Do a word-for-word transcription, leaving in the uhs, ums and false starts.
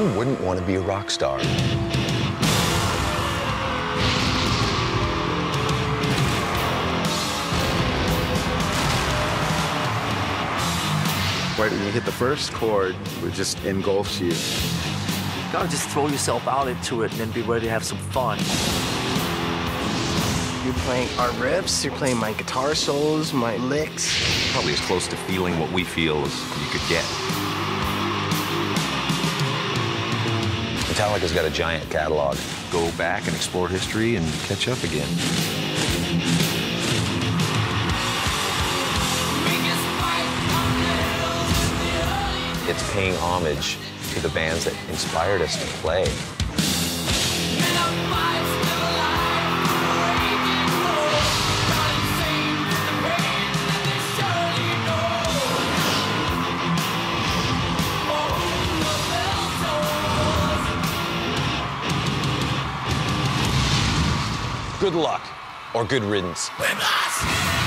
wouldn't want to be a rock star? Right when you hit the first chord, it just engulfs you. You gotta just throw yourself out into it and then be ready to have some fun. You're playing our riffs, you're playing my guitar solos, my licks. Probably as close to feeling what we feel as you could get. Metallica's got a giant catalog. Go back and explore history and catch up again. It's paying homage to the bands that inspired us to play. Good luck, or good riddance.